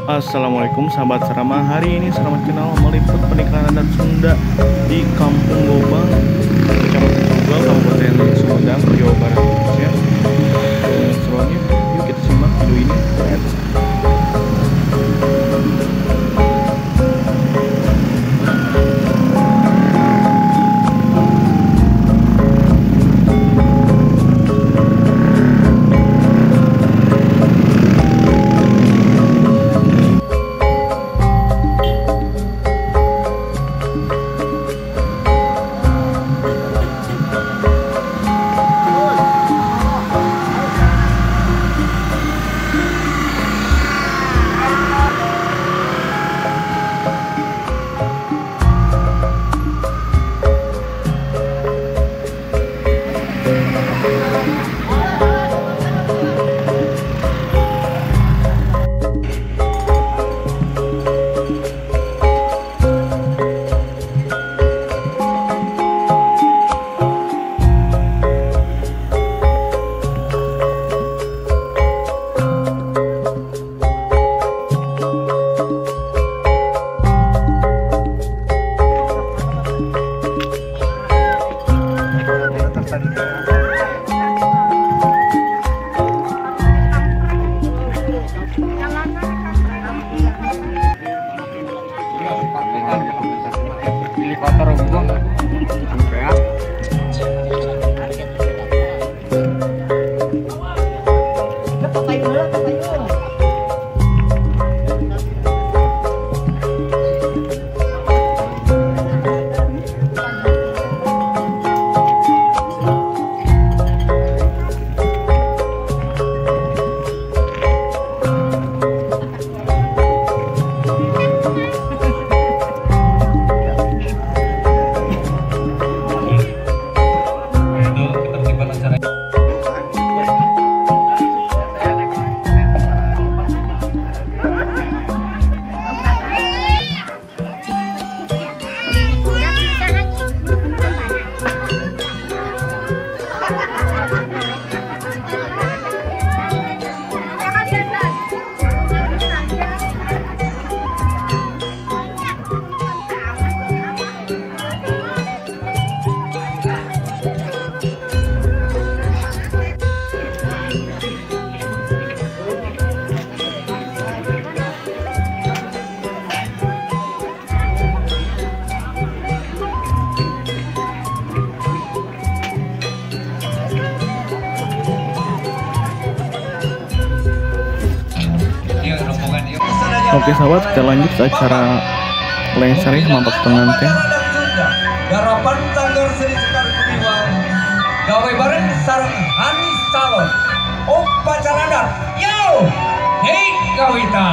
Assalamualaikum sahabat Serama. Hari ini Serama Channel meliput pernikahan adat Sunda di Kampung Gobang, Kecamatan Cogol, Kabupaten Sumedang, Jawa Barat, Indonesia. Seruannya, yuk kita simak video ini. Oke sahabat, kita lanjut ke acara lengser mantap pengantin. Garapan Sanggar Seri Sekar Kudiwang gawe bareng sareng Hanis Salon upacara adat yo hei kawita.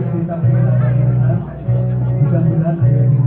mudah-mudahan ada yang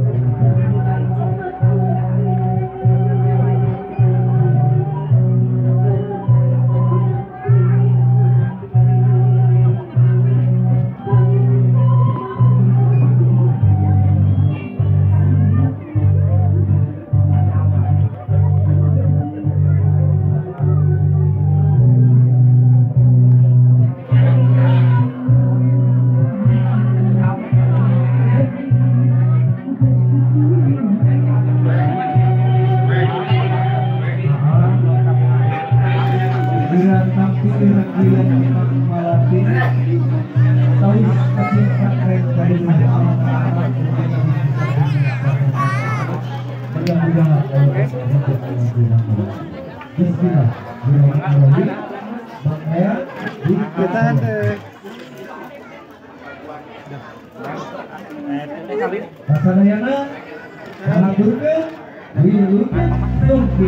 Pasanayana, anak durga, wiluka, tumpi.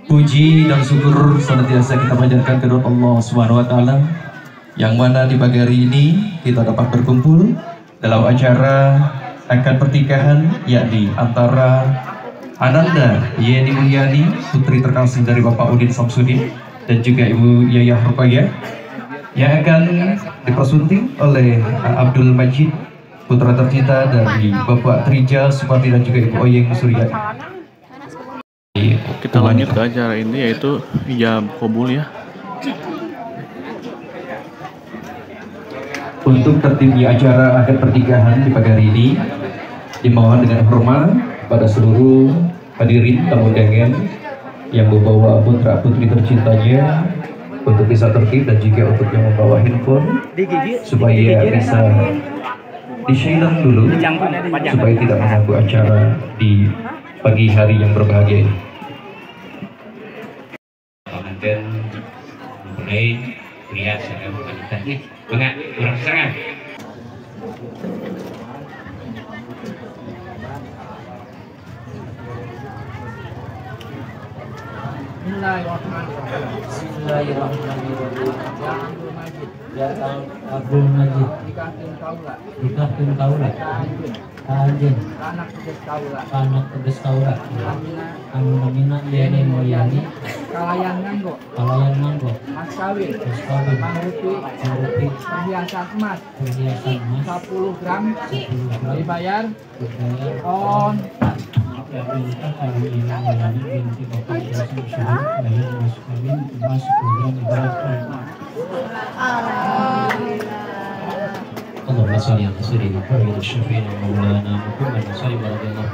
Puji dan syukur senantiasa kita panjatkan kepada Allah Subhanahu wa taala yang mana di pagi hari ini kita dapat berkumpul dalam acara akad pernikahan yakni antara Ananda Yeni Mulyani, putri terkasih dari Bapak Udin Samsudin, dan juga Ibu Yayah Ruqayyah yang akan dipersunting oleh Abdul Majid, putra tercinta dari Bapak Trija Supati dan juga Ibu Oyeng Suryani. Kita lanjut ke acara ini yaitu ijab kabul ya. Untuk tertibnya acara akad pernikahan di pagi hari ini dimohon dengan hormat pada seluruh hadirin tamu undangan yang membawa putra putri tercintanya untuk bisa tertib dan juga untuk yang membawa handphone supaya bisa di-silent dulu supaya tidak mengganggu acara di pagi hari yang berbahagia ini. Dan mulai lihat saya bukan nih enggak kurang serangan. Bismillahirrahmanirrahim. Ya Abdul Majid. Dikahkeun kaula. Anjeun. Anak teges kaula. Anu namina Yeni Mulyani. Kalayan nganggo. Mas kawin. Mangrupi. Perhiasan emas. 10 gram. Dibayar. On. Allahumma shalli ala sayyidina Muhammad syafi'in wa maulana Muhammad sallallahu alaihi wa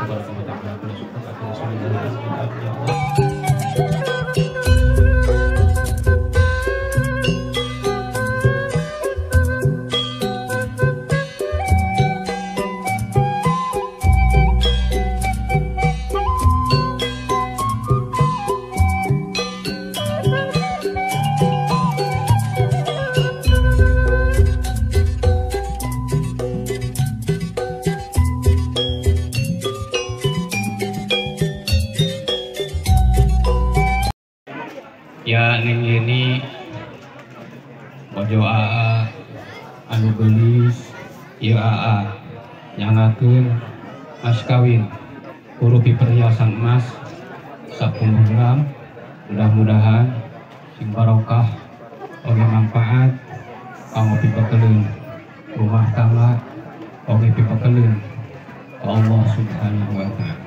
Ya Neng Yeni Ojo AA anu gelis ieu AA nyangakeun mas kawin kurupi perhiasan emas 10 gram. Mudah-mudahan sing barokah oge manfaat kanggo pipakeleun rumah tangga oge pipakeleun Allah Subhanahu wa taala.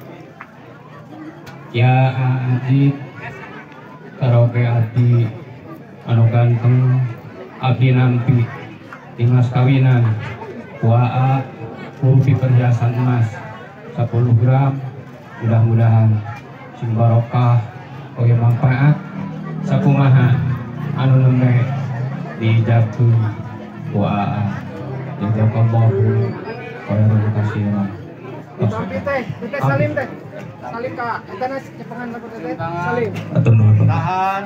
Ya Ajid karaoke abdi anu ganteng abdi nampi dimas kawinan waa kurupi perhiasan emas 10 gram. Mudah-mudahan sing barokah oge manfaat sakumaha anu nembe dijabkeun waa jazakallahu khairan katsiran. Teteh salim teh. Salim Kak. Kita nasi cepengan lagu teteh. Salim. Atur nuhun. Tahan.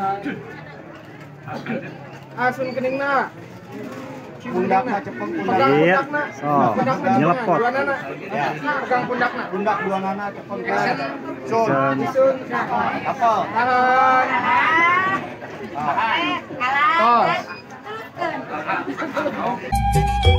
Asun keningna. Pundakna cepeng pundak. Pundakna. Pundakna nyelepot. Duanana. Pegang pundakna. Pundak duanana cepeng. Sun. Sun. Apa? Tahan. Tahan. Kalah. Tos.